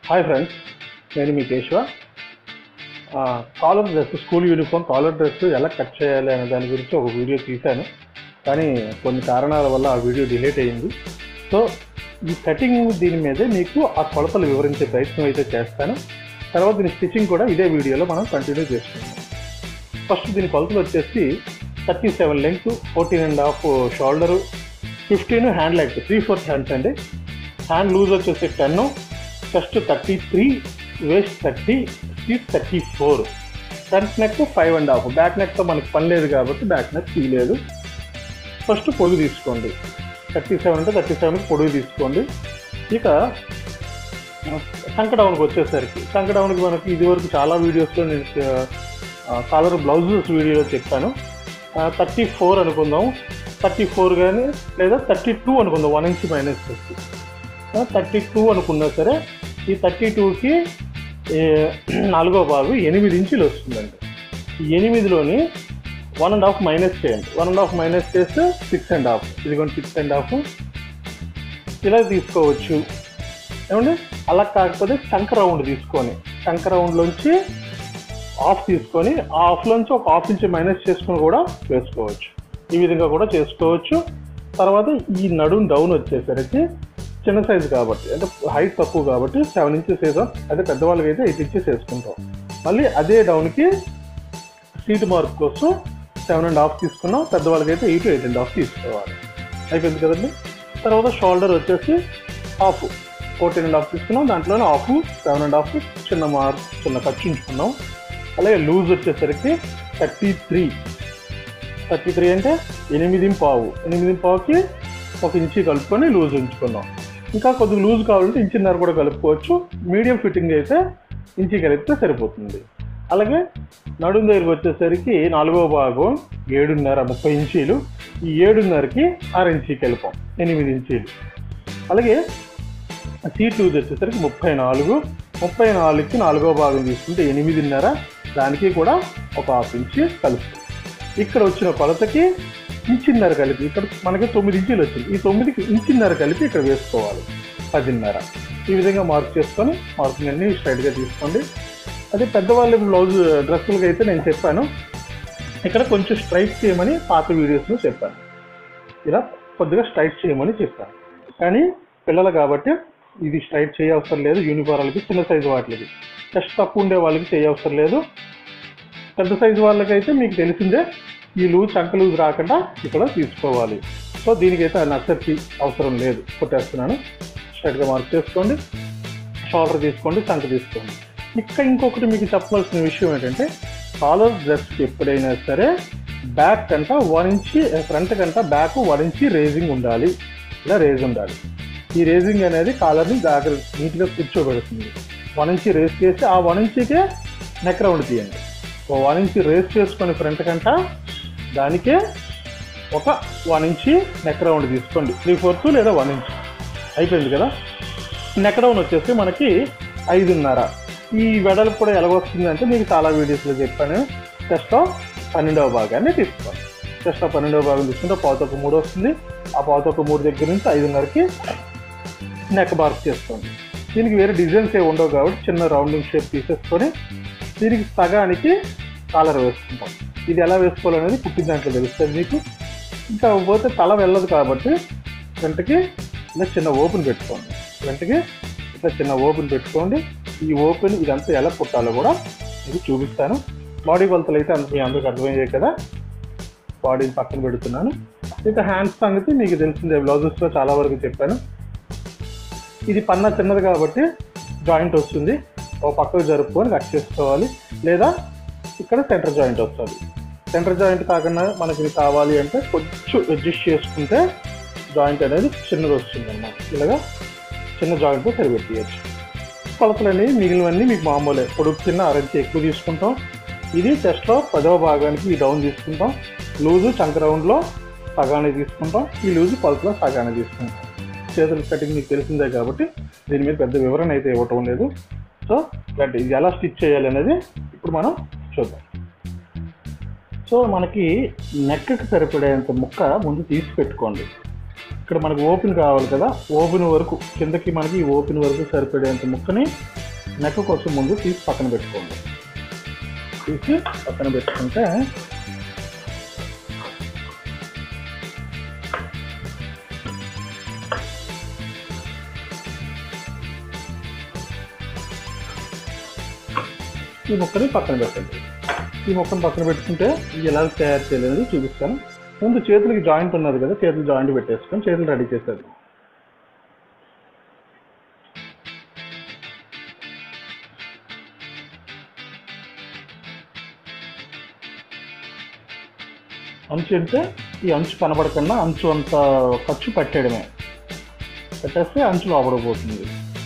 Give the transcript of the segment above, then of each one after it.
Hi friends, నేను మీ Keshava. Collar dress, school uniform collar dress ఎలా కట్ చేయాలి అనే దాని గురించి ఒక వీడియో తీశాను. కానీ కొన్ని కారణాల వల్ల ఆ వీడియో డిలీట్ అయ్యింది. సో ఈ కటింగ్ దీని మీదే మీకు ఆ కొలతలు వివరించే ప్రయత్నం అయితే చేస్తాను. తర్వాత దీని స్టిచ్చింగ్ కూడా ఇదే వీడియోలో మనం కంటిన్యూ చేసుకుంటాం. ఫస్ట్ దీని కొలతలు వచ్చేసి 37 length, 14.5 shoulder, 15 hand length, 3/4 hands అండి. హ్యాండ్ లూజ్ వచ్చేసి 10, chest 33, waist 30, sleeve 34, front neck 5.5. Back నెక్తో మనకి పని లేదు కాబట్టి బ్యాక్ నెక్ తీయలేదు. ఫస్ట్ పొడుగు తీసుకోండి. 37 అంటే 37కి పొడుగు తీసుకోండి. ఇక సంకడౌన్కి వచ్చేసరికి, సంకడౌన్కి మనకి ఇదివరకు చాలా వీడియోస్లో నేను కాలర్ బ్లౌజెస్ వీడియోలో చెప్పాను. 34 అనుకుందాం, 34 కానీ లేదా 32 అనుకుందాం. 1 ఇంచ్ మైనస్ చేసి 32 అనుకున్నా సరే, ఈ 32కి 4వ భాగం 8 ఇంచులు వస్తుందండి. ఈ 8లోని 1.5 మైనస్ చేయండి. 1.5 మైనస్ చేస్తే 6.5. ఇదిగోండి 6.5 ఇలా తీసుకోవచ్చు. ఏమండి, అలా కాకపోతే చంక రౌండ్ తీసుకొని, చంక రౌండ్లోంచి హాఫ్ తీసుకొని హాఫ్లోంచి ఒక 1/2 ఇంచ్ మైనస్ చేసుకొని కూడా వేసుకోవచ్చు. ఈ విధంగా కూడా చేసుకోవచ్చు. తర్వాత ఈ నడుం డౌన్ వచ్చేసరికి చిన్న సైజు కాబట్టి, అంటే హైట్ తక్కువ కాబట్టి 7 ఇంచెస్ వేసాం. అదే పెద్దవాళ్ళకి అయితే 8 ఇంచెస్ వేసుకుంటాం. మళ్ళీ అదే డౌన్కి సీట్ మార్క్ కోసం 7.5 తీసుకున్నాం. పెద్దవాళ్ళకి అయితే 8.5 తీసుకోవాలి. అయిపోయింది కదండి. తర్వాత షోల్డర్ వచ్చేసి హాఫ్ 14.5 తీసుకున్నాం. దాంట్లోనే హాఫ్ 7.5 చిన్న మార్క్, చిన్న ఖర్చు ఉంచుకున్నాం. అలాగే లూజ్ వచ్చేసరికి 33 అంటే 8.5. 8.5కి 1 ఇంచు కలుపుకొని లూజ్ ఉంచుకున్నాం. ఇంకా కొద్దిగా లూజ్ కావాలంటే 1.5 ఇంచ్ కూడా కలుపుకోవచ్చు. మీడియం ఫిట్టింగ్ అయితే 1 ఇంచ్ కలిపితే సరిపోతుంది. అలాగే నడుం దగ్గరికి వచ్చేసరికి 4వ భాగం 7.5, 30 ఇంచీలు. ఈ 7.5కి 6 ఇంచ్ కలిపాం, 8 ఇంచీలు. అలాగే సీట్ లూజ్ వచ్చేసరికి 34కి 4వ భాగం తీసుకుంటే 8.5, దానికి కూడా ఒక 1/2 ఇంచ్ కలుపు. ఇక్కడ వచ్చిన కొలతకి 1.5 ఇంచ్ కలిపి, ఇక్కడ మనకి 9 ఇంచీలు వచ్చింది. ఈ 9కి 1.5 ఇంచ్ కలిపి ఇక్కడ వేసుకోవాలి, 10.5. ఈ విధంగా మార్క్ చేసుకొని మార్కింగ్ అన్ని స్ట్రైట్గా తీసుకోండి. అదే పెద్దవాళ్ళ బ్లౌజ్ డ్రెస్సులకి అయితే నేను చెప్పాను, ఇక్కడ కొంచెం స్ట్రైట్ చేయమని పాత వీడియోస్లో చెప్పాను. ఇలా కొద్దిగా స్ట్రైట్ చేయమని చెప్పాను. కానీ పిల్లలు కాబట్టి ఇది స్ట్రైట్ చేయవసరం లేదు. యూనిఫారాలకి, చిన్న సైజు వాటికి, చెస్ట్ తక్కువ ఉండే వాళ్ళకి చేయవసరం లేదు. పెద్ద సైజు వాళ్ళకైతే మీకు తెలిసిందే, ఈ లూజ్ చంక లూజ్ రాకుండా ఇక్కడ తీసుకోవాలి. సో దీనికైతే నచ్చర్చి అవసరం లేదు, కొట్టేస్తున్నాను. స్ట్రైట్గా మార్క్ చేసుకోండి. షోల్డర్ తీసుకోండి, చంక తీసుకోండి. ఇక్కడ ఇంకొకటి మీకు చెప్పవలసిన విషయం ఏంటంటే, కాలర్ డ్రెస్కి ఎప్పుడైనా సరే బ్యాక్ కంట 1 ఇంచ్, ఫ్రంట్ కంట బ్యాక్ 1 ఇంచ్ రేజింగ్ ఉండాలి. ఇలా రేజ్ ఉండాలి. ఈ రేజింగ్ అనేది కాలర్ని నీట్గా కూర్చోబెడుతుంది. 1 ఇంచ్ రేస్ చేసి ఆ 1 ఇంచ్కే నెక్ రౌండ్ తీయండి. 1 ఇంచ్ రేస్ చేసుకొని ఫ్రంట్ కంట, దానికే ఒక 1 ఇంచ్ నెక్ రౌండ్ తీసుకోండి. 3/4 లేదా 1 ఇంచ్. అయిపోయింది కదా. నెక్ రౌండ్ వచ్చేసి మనకి 5.5. ఈ వెడల్పు కూడా ఎలాగొస్తుంది అంటే మీకు చాలా వీడియోస్లో చెప్పాను. చెస్ట్లో 12వ భాగాన్ని తీసుకోండి. చెస్ట్లో 12వ భాగం తీసుకుంటే 1/3 వస్తుంది. ఆ 1/3 దగ్గర నుంచి 5.5కి నెక్ మార్క్ చేసుకోండి. దీనికి వేరే డిజైన్స్ ఏమి ఉండవు కాబట్టి చిన్న రౌండింగ్ షేప్ తీసేసుకొని దీనికి సగానికి కాలర్ వేసుకుంటాం. ఇది ఎలా వేసుకోవాలనేది పుట్టిన దాంట్లో తెలుస్తుంది మీకు. ఇంకా పోతే తల వెళ్ళదు కాబట్టి ఫ్రంట్కి ఇలా చిన్న ఓపెన్ పెట్టుకోండి. ఫ్రంట్కి ఇట్లా చిన్న ఓపెన్ పెట్టుకోండి. ఈ ఓపెన్ ఇదంతా ఎలా కుట్టాలో కూడా మీకు చూపిస్తాను. బాడీ కొలతలు అయితే మీ అందరికి అర్థమయ్యాయి కదా. బాడీని పక్కన పెడుతున్నాను. ఇక హ్యాండ్స్ సంగతి మీకు తెలిసిందే, బ్లౌజెస్లో చాలా వరకు చెప్పాను. ఇది పన్నా చిన్నది కాబట్టి జాయింట్ వస్తుంది. ఒక పక్కకు జరుపుకొని కట్ చేసుకోవాలి, లేదా ఇక్కడ సెంటర్ జాయింట్ వస్తుంది. సెంటర్ జాయింట్ కాకుండా మనకి ఇది కావాలి అంటే కొంచెం అడ్జస్ట్ చేసుకుంటే జాయింట్ అనేది చిన్నది వస్తుంది అన్నమాట. ఇలాగా చిన్న జాయింట్తో సరిపెట్టేయచ్చు. కొలతలు అనేవి మిగిలినవన్నీ మీకు మామూలే. పొడుగు చిన్న 6 ఇంచ్ ఎక్కువ తీసుకుంటాం. ఇది చెస్ట్లో 10వ భాగానికి ఈ డౌన్ తీసుకుంటాం. లూజు చంక రౌండ్లో సగానే తీసుకుంటాం. ఈ లూజు కొలతలో సగానే తీసుకుంటాం. చేతుల కటింగ్ మీకు తెలిసిందే కాబట్టి దీని మీద పెద్ద వివరణ అయితే ఇవ్వటం లేదు. సో ఇది ఎలా స్టిచ్ చేయాలి అనేది ఇప్పుడు మనం చూద్దాం. సో మనకి నెక్కి సరిపడేంత ముక్క ముందు తీసి పెట్టుకోండి. ఇక్కడ మనకు ఓపెన్ కావాలి కదా, ఓపెన్ వరకు కిందకి మనకి ఓపెన్ వరకు సరిపడేంత ముక్కని నెక్క కోసం ముందు తీసి పక్కన పెట్టుకోండి. తీసి పక్కన పెట్టుకుంటే ఈ ముక్కని పక్కన పెట్టండి. ఈ ముక్కను పక్కన పెట్టుకుంటే ఇది ఎలా తయారు చేయలేదు చూపిస్తాను. ముందు చేతులకి జాయింట్ ఉన్నది కదా, చేతులు జాయింట్ పెట్టేసుకొని చేతులు రెడీ చేసేది. అంచు అంటే ఈ అంచు కనబడకుండా అంచు అంత ఖర్చు పెట్టేయడమే, పెట్టేస్తే అంచు లోపలికి పోతుంది.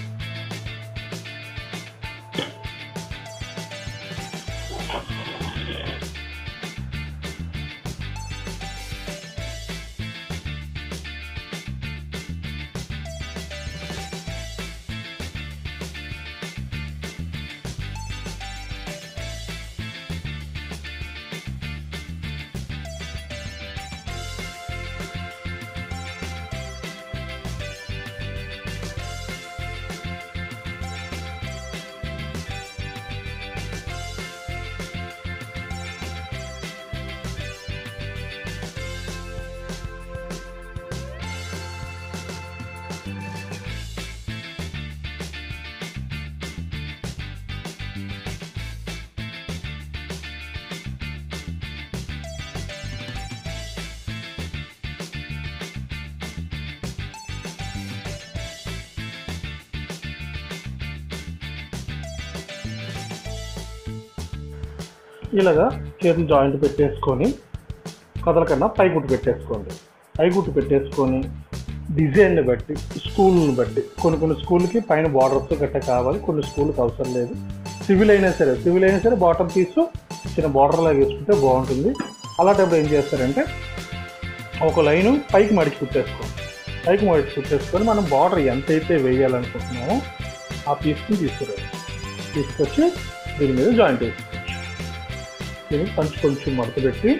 ఇలాగా చేతులు జాయింట్ పెట్టేసుకొని కదలకన్నా పైగుట్టు పెట్టేసుకోండి. పైగుట్టు పెట్టేసుకొని డిజైన్ని బట్టి, స్కూల్ని బట్టి, కొన్ని స్కూల్కి పైన బార్డర్తో గట్ట కావాలి, కొన్ని స్కూల్కి అవసరం లేదు. సివిల్ అయినా సరే బాటమ్ పీసు చిన్న బార్డర్ లాగా వేసుకుంటే బాగుంటుంది. అలాంటప్పుడు ఏం చేస్తారంటే ఒక లైను పైకి మడిచి కుట్టేసుకొని మనం బార్డర్ ఎంతైతే వేయాలనుకుంటున్నామో ఆ పీస్ని తీసుకొచ్చి దీని మీద జాయింట్ వేసుకోవచ్చు. దీనికి పంచి కొంచెం మడత పెట్టి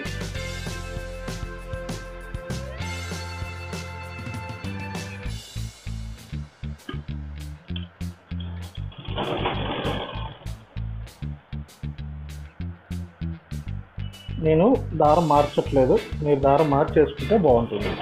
నేను దారం మార్చట్లేదు, మీరు దారం మార్చేసుకుంటే బాగుంటుంది.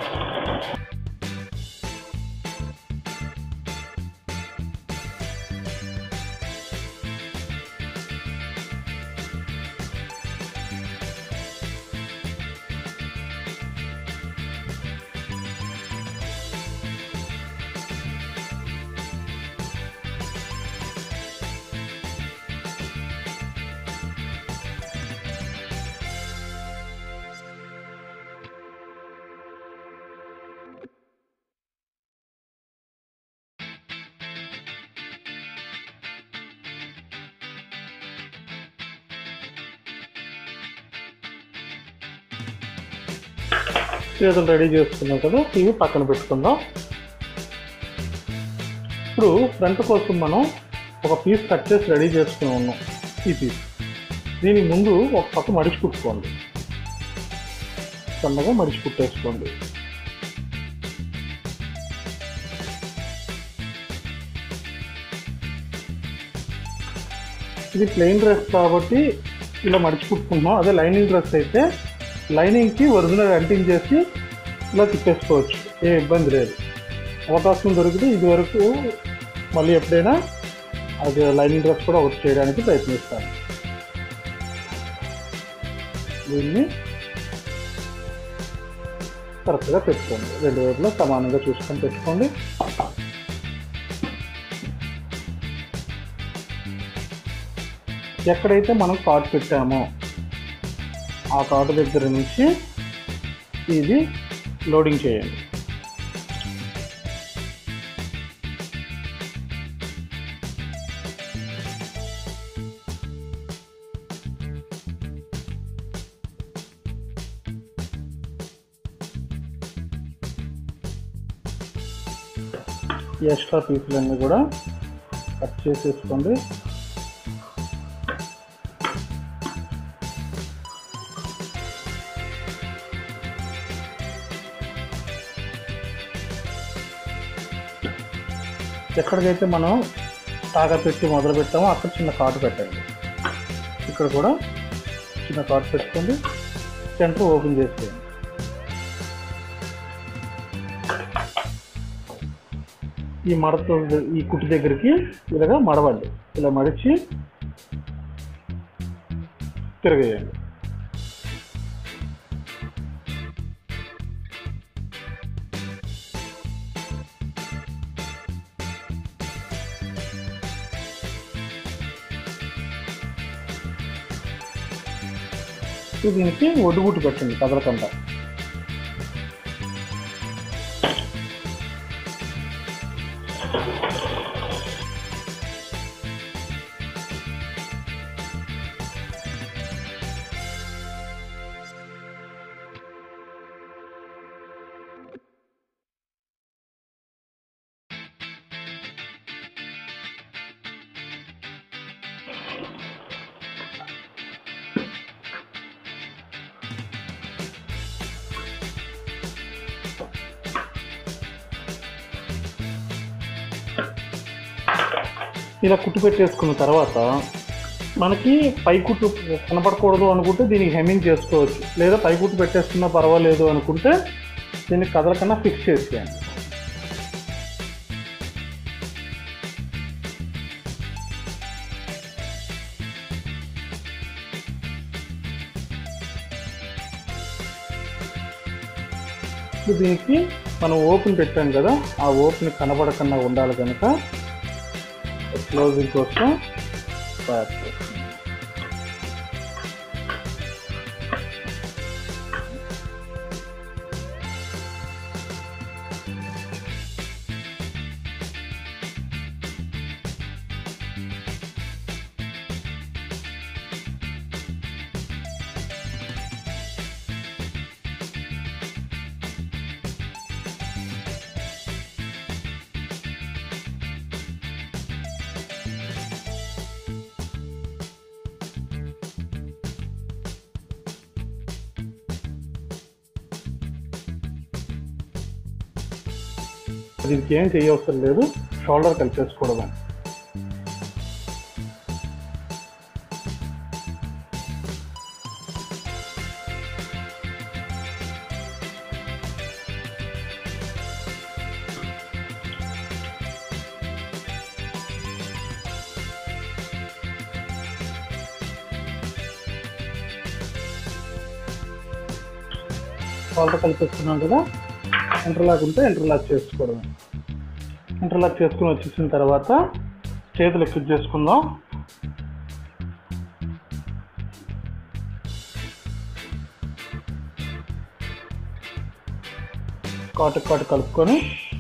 చేతులు రెడీ చేసుకున్నాం కదా, ఇవి పక్కన పెట్టుకుందాం. ఇప్పుడు ఫ్రంట్ కోసం మనం ఒక పీస్ కట్ చేసి రెడీ చేసుకుని ఉన్నాం. ఈ పీస్ దీనికి ముందు ఒక పక్క మడిచి కుట్టుకోండి, సన్నగా మడిచి కుట్టేసుకోండి. ఇది ప్లెయిన్ డ్రెస్ కాబట్టి ఇలా మడిచి కుట్టుకుంటున్నాం. అదే లైనింగ్ డ్రెస్ అయితే లైనింగ్కి ఒరిజినల్ అంటించేసి ఇలా తిప్పేసుకోవచ్చు, ఏ ఇబ్బంది లేదు. అవకాశం దొరికితే ఇది వరకు మళ్ళీ ఎప్పుడైనా అది లైనింగ్ డ్రెస్ కూడా ఒకటి చేయడానికి ప్రయత్నిస్తాను. దీన్ని కరెక్ట్గా పెట్టుకోండి, రెండు వైపులా సమానంగా చూసుకొని పెట్టుకోండి. ఎక్కడైతే మనం కాట్ పెట్టామో ఆ కాటు దగ్గర నుంచి ఇది లోడింగ్ చేయండి. ఎక్స్ట్రా పీసులన్నీ కూడా కట్ చేసేసుకోండి. ఎక్కడికైతే మనం తాగా పెట్టి మొదలు పెట్టామో అక్కడ చిన్న కాటు పెట్టండి. ఇక్కడ కూడా చిన్న కాటు పెట్టుకోండి. సెంటర్ ఓపెన్ చేసేయండి. ఈ మడత ఈ కుట్టు దగ్గరికి ఇలాగా మడవండి. ఇలా మడిచి తిరగేయండి. దీనికి ఒడ్డుగుట్టు పెట్టండి కదలకుండా. ఇలా కుట్టు పెట్టేసుకున్న తర్వాత మనకి పై కుట్టు కనపడకూడదు అనుకుంటే దీనికి హెమ్మింగ్ చేసుకోవచ్చు, లేదా పై కుట్టు పెట్టేసుకున్నా పర్వాలేదు అనుకుంటే దీన్ని కదలకన్నా ఫిక్స్ చేసేయండి. దీనికి మనం ఓపెన్ పెట్టాం కదా, ఆ ఓపెన్ కనబడకుండా ఉండాలి కనుక క్లోజింగ్ కోసం తయారు చేస్తాం. దీనికి ఏం చేయవసరం లేదు, షోల్డర్ కలిపేసుకోవడమే. షోల్డర్ కలిపేసుకున్నాం కదా, ఇంటర్లాక్ ఉంటే ఇంటర్లాక్ చేసుకోవడమే. ఇంటర్లాక్ చేసుకుని వచ్చేసిన తర్వాత చేతులు ఎక్కిట్ చేసుకుందాం. కాటు కాటు కలుపుకొని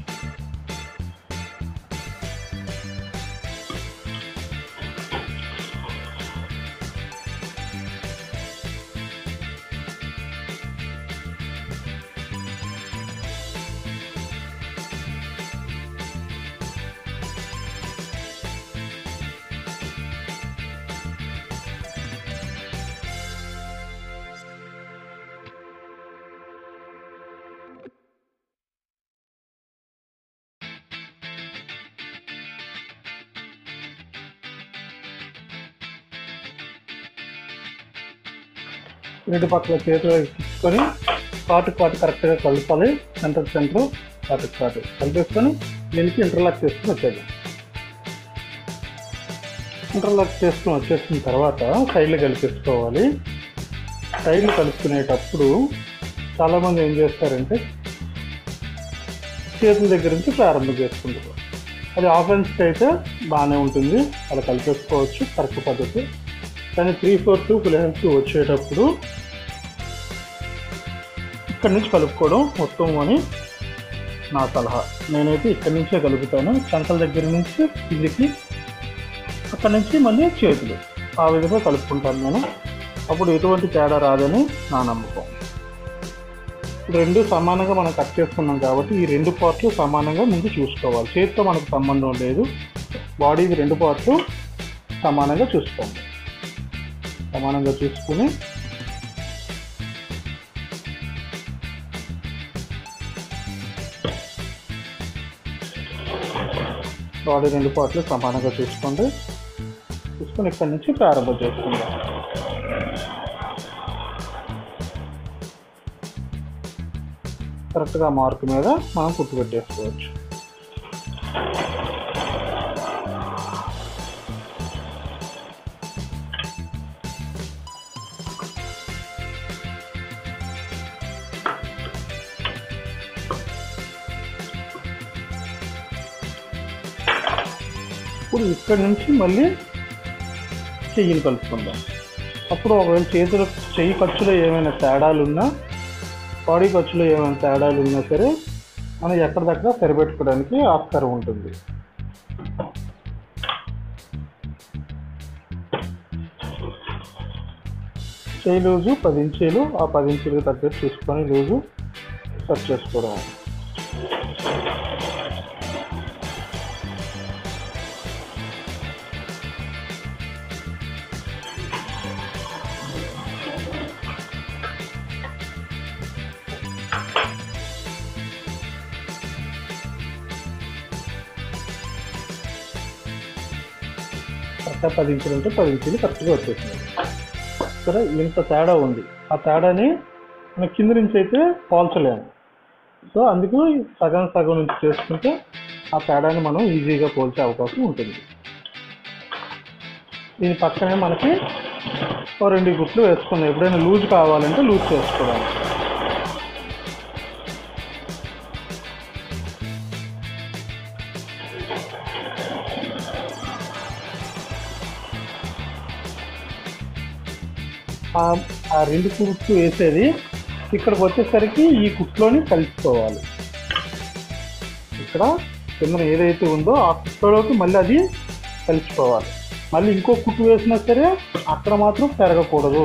రెండు పక్కల చేతులు తీసుకొని కాటు కాటు కరెక్ట్గా కలపాలి. సెంటర్ కాటు కాటు కలిపేసుకొని దీనికి ఇంటర్లాక్ చేసుకుని వచ్చేది. ఇంటర్లాక్ చేసుకుని వచ్చేసిన తర్వాత సైడ్లు కలిపేసుకోవాలి. సైడ్లు కలుపుకునేటప్పుడు చాలామంది ఏం చేస్తారంటే చేతుల దగ్గర నుంచి ప్రారంభం చేసుకుంటారు. అది ఆఫెన్స్కి అయితే బాగానే ఉంటుంది, అలా కలిపేసుకోవచ్చు, కరెక్ట్ పద్ధతి. కానీ 3/4 ఫుల్ హ్యాండ్స్ వచ్చేటప్పుడు ఇక్కడి నుంచి కలుపుకోవడం మొత్తం అని నా సలహా. నేనైతే ఇక్కడి నుంచే కలుపుతాను, చంకల దగ్గర నుంచి కిందికి, అక్కడి నుంచి మళ్ళీ చేతులు, ఆ విధంగా కలుపుకుంటాను నేను. అప్పుడు ఎటువంటి తేడా రాదని నా నమ్మకం. రెండు సమానంగా మనం కట్ చేసుకున్నాం కాబట్టి ఈ రెండు పార్ట్లు సమానంగా ముందు చూసుకోవాలి. చేతితో మనకు సంబంధం లేదు, బాడీకి రెండు పార్ట్లు సమానంగా చూసుకోండి. సమానంగా చూసుకుని బాడీ 2 పార్ట్లు సమానంగా తీసుకొని ఇక్కడి నుంచి ప్రారంభం చేసుకుందాం. కరెక్ట్గా మార్క్ మీద మనం కుట్టు పెట్టేసుకోవచ్చు. ఇప్పుడు ఇక్కడి నుంచి మళ్ళీ చెయ్యిని కలుపుకుందాం. అప్పుడు ఒకవేళ చెయ్యి ఖర్చులో ఏమైనా తేడాలు ఉన్నా, బాడీ ఖర్చులో ఏమైనా తేడాలు ఉన్నా సరే మనం ఎక్కడిదక్కడ సరిపెట్టుకోవడానికి ఆస్కారం ఉంటుంది. చెయ్యి లూజు 10 ఇంచీలు, ఆ 10 ఇంచీలకు తగ్గట్టు చూసుకొని లూజు సెట్ చేసుకోవడం. కరెక్ట్గా 10 ఇంచులు ఉంటే 10 ఇంచులు కరెక్ట్గా వచ్చేసింది. ఇక్కడ ఇంత తేడా ఉంది. ఆ తేడాని మనం కింద నుంచి అయితే పోల్చలేము. సో అందుకు సగం సగం నుంచి చేసుకుంటే ఆ తేడాని మనం ఈజీగా పోల్చే అవకాశం ఉంటుంది. దీని పక్కనే మనకి 2 కుట్లు వేసుకున్నాం. ఎప్పుడైనా లూజ్ కావాలంటే లూజ్ చేసుకోవడానికి. ఆ 2 కుట్లు వేసేది ఇక్కడికి వచ్చేసరికి ఈ కుట్లోని కలిసిపోవాలి. ఇక్కడ కింద ఏదైతే ఉందో ఆ కుట్లోకి మళ్ళీ అది కలిసిపోవాలి. మళ్ళీ ఇంకో కుట్టు వేసినా సరే అక్కడ మాత్రం పెరగకూడదు.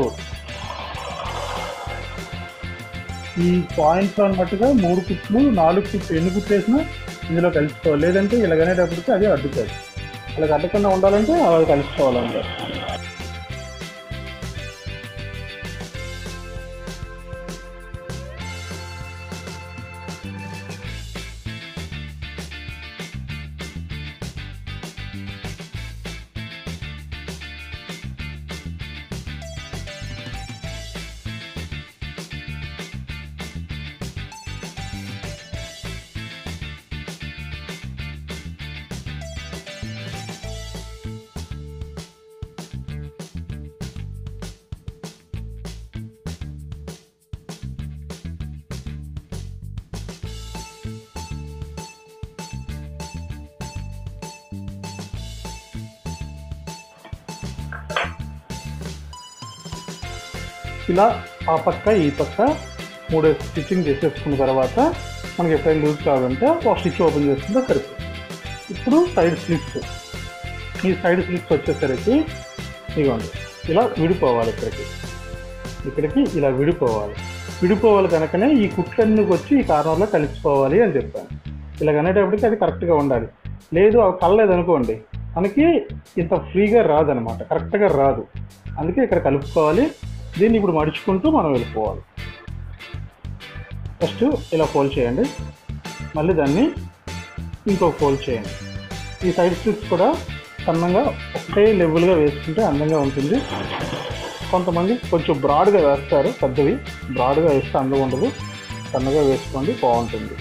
ఈ పాయింట్స్ అన్నట్టుగా 3 కుట్లు 4 కుట్లు ఎన్ని కుట్లు వేసినా ఇందులో కలిసిపోవాలి. లేదంటే ఇలాగనేటప్పటికి అది అడ్డుతుంది. అలాగ అడ్డకుండా ఉండాలంటే అవి కలిసిపోవాలంటే. ఇలా ఆ పక్క ఈ పక్క 3 స్టిచ్చింగ్ చేసేసుకున్న తర్వాత మనకి ఎప్పుడైనా లూజ్ కావాలంటే ఒక స్టిచ్ ఓపెన్ చేసుకుంటే సరిపోతుంది. ఇప్పుడు సైడ్ స్లిప్స్. ఈ సైడ్ స్లిప్స్ వచ్చేసరికి ఇదిగోండి ఇలా విడిపోవాలి. ఇక్కడికి ఇలా విడిపోవాలి కనుకనే ఈ కుట్లన్నీ వచ్చి ఈ కార్నర్లో కలిసిపోవాలి అని చెప్పాను. ఇలా అనేటప్పటికి అది కరెక్ట్గా ఉండాలి. లేదు అవి కలలేదనుకోండి మనకి ఇంత ఫ్రీగా రాదనమాట, కరెక్ట్గా రాదు. అందుకే ఇక్కడ కలుపుకోవాలి. దీన్ని ఇప్పుడు మడుచుకుంటూ మనం వెళ్ళిపోవాలి. ఫస్ట్ ఇలా ఫోల్డ్ చేయండి, మళ్ళీ దాన్ని ఇంకొక ఫోల్డ్ చేయండి. ఈ సైడ్ స్ట్రిప్స్ కూడా సన్నంగా ఒకటే లెవెల్గా వేసుకుంటే అందంగా ఉంటుంది. కొంతమంది కొంచెం బ్రాడ్గా వేస్తారు, పెద్దవి బ్రాడ్గా వేస్తే అందంగా ఉండదు. సన్నగా వేసుకోండి, బాగుంటుంది.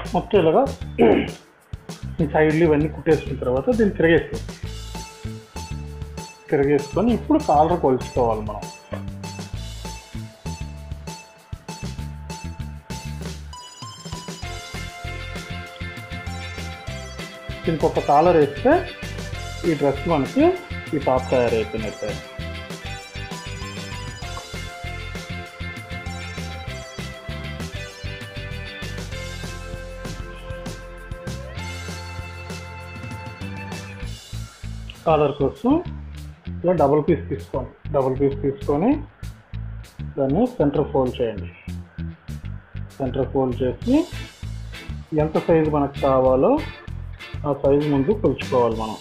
మొత్తం ఇలాగా ఈ సైడ్లు ఇవన్నీ కుట్టేసుకున్న తర్వాత దీన్ని తిరిగేసుకొని ఇప్పుడు కాలర్ కొలుచుకోవాలి మనం. దీనికి ఒక కాలర్ వేస్తే ఈ డ్రెస్ మనకి ఈ టాప్ తయారైపోయినట్టే. కాలర్ కోసం ఇలా డబుల్ పీస్ తీసుకొని దాన్ని సెంటర్ ఫోల్డ్ చేయండి. సెంటర్ ఫోల్డ్ చేసి ఎంత సైజు మనకు కావాలో ఆ సైజు ముందు కొలుచుకోవాలి మనం.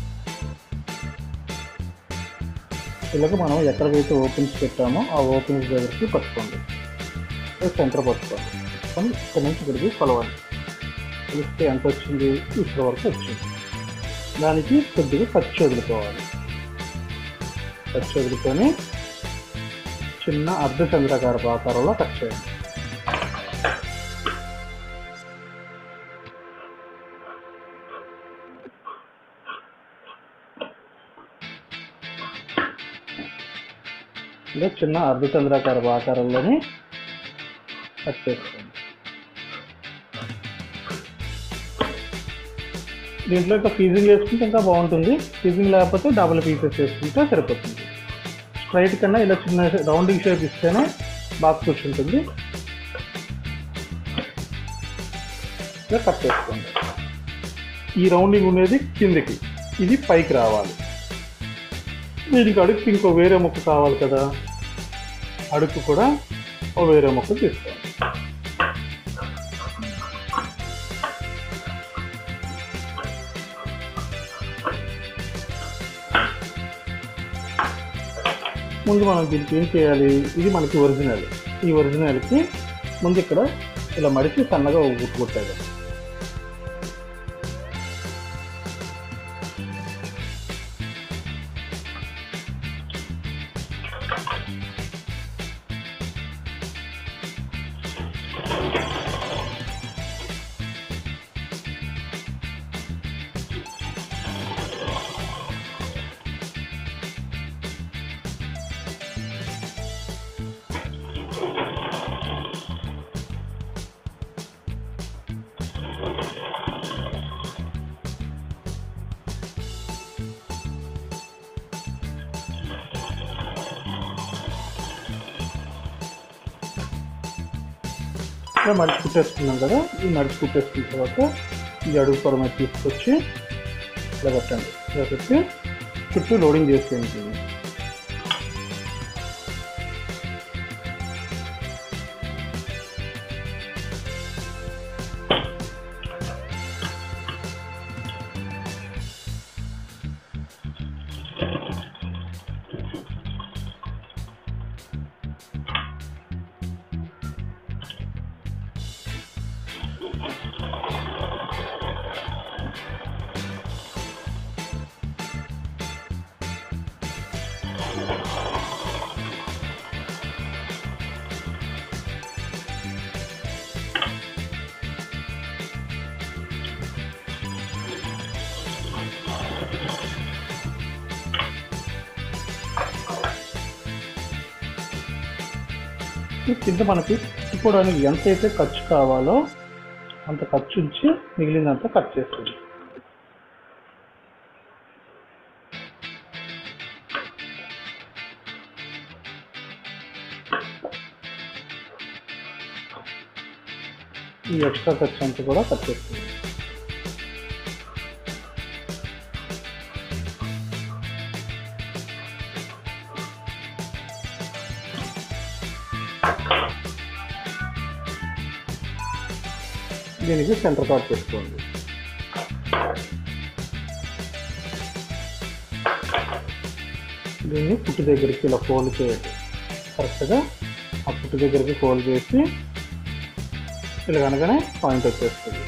ఇలాగ మనం ఎక్కడికైతే ఓపెన్స్ పెట్టామో ఆ ఓపెన్స్ దగ్గరికి పట్టుకోండి. సెంటర్ పట్టుకోండి. ఇక్కడ నుంచి ఇక్కడికి కొలవండి. కొలిస్తే ఎంత వచ్చింది? ఇక్కడ వరకు వచ్చింది. దానికి కొద్దిగా ఖర్చు వదులుకోవాలి. ఖర్చు వదులుకొని చిన్న అర్ధచంద్రాకార ఆకారంలో కట్ చేయండి. ఇలా చిన్న అర్ధచంద్రాకార ఆకారంలోని కట్ చేసుకోండి. దీంట్లో ఇంకా ఫీజింగ్ వేసుకుంటే ఇంకా బాగుంటుంది. ఫీజింగ్ లేకపోతే డబుల్ పీసెస్ వేసుకుంటే సరిపోతుంది. స్ట్రైట్ కన్నా ఇలా చిన్న రౌండింగ్ షేప్ ఇస్తేనే బాగా కూర్చుంటుంది. ఇలా కట్ చేసుకోండి. ఈ రౌండింగ్ ఉండేది కిందికి, ఇది పైకి రావాలి. దీనికి అడుగుకి ఇంకో వేరే ముక్క కావాలి కదా, అడుగు కూడా ఓ వేరే ముక్క తీసుకోవాలి. ముందు మనం దీనికి ఏం చేయాలి? ఇది మనకి ఒరిజినల్. ఈ ఒరిజినల్కి ముందు ఇక్కడ ఇలా మడిచి సన్నగా గుట్టు కొట్టాలి. మడిచి కుట్టేసుకున్నాం కదా, ఈ మడిచి కుట్టేసుకున్న తర్వాత ఈ అడుగు పొర మీద తీసుకొచ్చి ఇలా పెట్టండి. ఇలా పెట్టి చుట్టూ లోడింగ్ చేసేయండి. కింద మనకి తిప్పుకోవడానికి ఎంతైతే ఖర్చు కావాలో అంత ఖర్చు ఉంచి మిగిలినంత కట్ చేస్తుంది. ఈ ఎక్స్ట్రా ఖర్చు అంతా కూడా కట్ చేస్తుంది. దీనికి సెంటర్ కార్డ్ పెట్టుకోండి. దీన్ని పుట్టు దగ్గరికి ఇలా ఫోల్డ్ చేయండి. కరెక్ట్గా ఆ పుట్టు దగ్గరికి ఫోల్డ్ చేసి ఇలా కనుకనే పాయింట్ వచ్చేస్తుంది.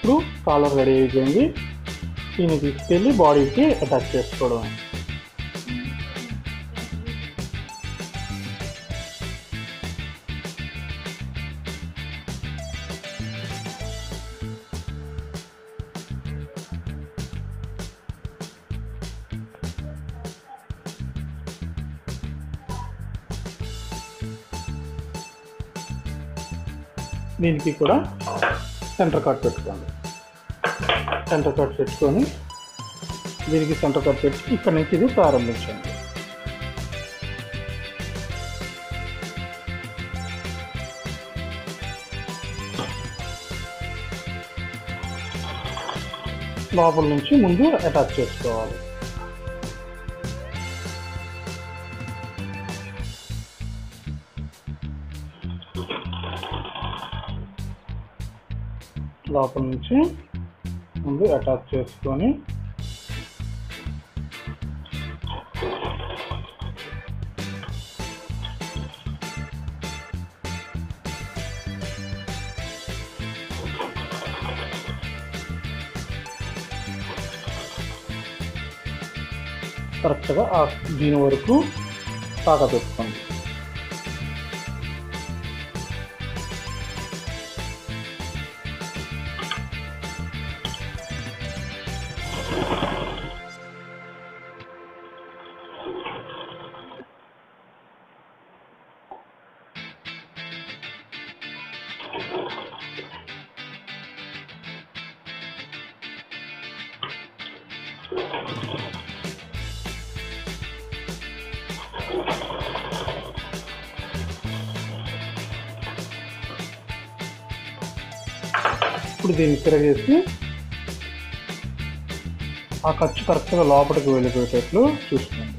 ఇప్పుడు కాలర్ రెడీ అయిపోయింది. దీన్ని తీసుకెళ్ళి బాడీకి అటాచ్ చేసుకోవడం. దీనికి కూడా సెంటర్ కట్ పెట్టుకోండి. సెంటర్ కట్ పెట్టుకొని దీనికి సెంటర్ కట్ పెట్టి ఇక్కడ నుంచి ఇది ప్రారంభించండి. లోపల నుంచి ముందు అటాచ్ చేసుకోవాలి. లోపల నుంచి ముందు అటాచ్ చేసుకొని కరెక్ట్గా దీని వరకు తాకపెట్టుకోండి. ఇప్పుడు దీన్ని తిరగేసి ఆ ఖర్చు కరెక్ట్గా లోపలికి వెళ్ళిపోయేటట్లు చూసుకోండి.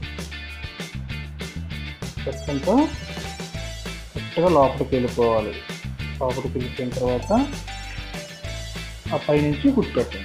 ఖర్చు అంతా కరెక్ట్గా లోపలికి వెళ్ళిపోవాలి. లోపలికి వెళ్ళిపోయిన తర్వాత ఆ పైనుంచి కుట్టుపెట్టండి.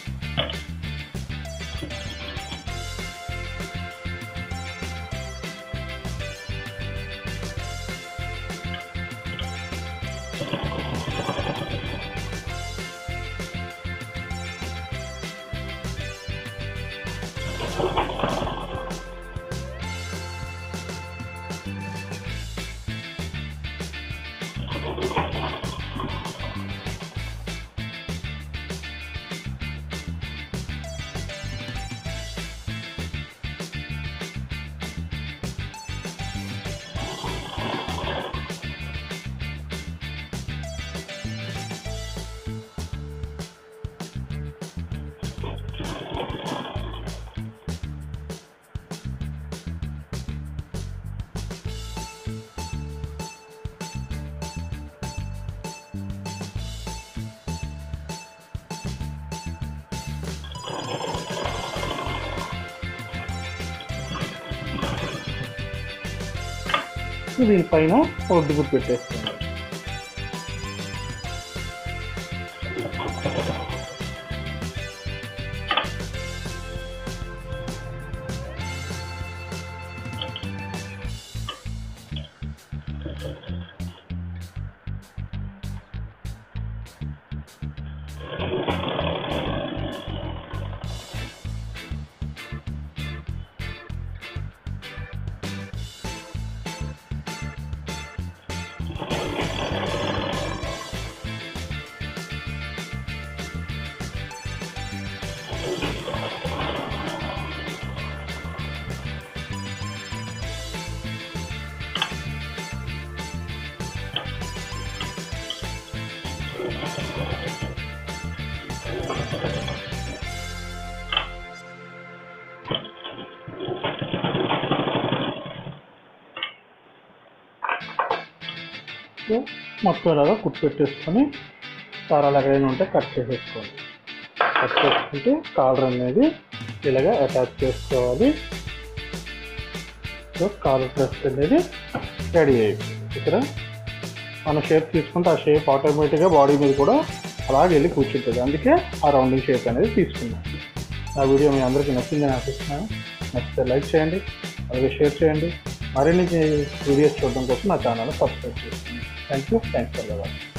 దీనిపైన ఒడ్డు గుర్తు పెట్టేసుకోండి. మొత్తం ఇలాగా కుట్టు పెట్టేసుకొని దారాలు ఎక్కడైనా ఉంటే కట్ చేసేసుకోండి. కట్ చేసుకుంటే కాలర్ అనేది ఇలాగా అటాచ్ చేసుకోవాలి. సో కాలర్ డ్రెస్ అనేది రెడీ అయిపోయింది. ఇక్కడ మన షేప్ తీసుకుంటే ఆ షేప్ ఆటోమేటిక్గా బాడీ మీద కూడా అలాగే వెళ్ళి కూర్చుంటుంది. అందుకే ఆ రౌండింగ్ షేప్ అనేది తీసుకున్నాను. నా వీడియో మీ అందరికీ నచ్చిందని ఆశిస్తున్నాను. నచ్చితే లైక్ చేయండి, అలాగే షేర్ చేయండి. మరిన్ని వీడియోస్ చూడడం కోసం నా ఛానల్ సబ్స్క్రైబ్ చేసుకోండి. Thank you for watching.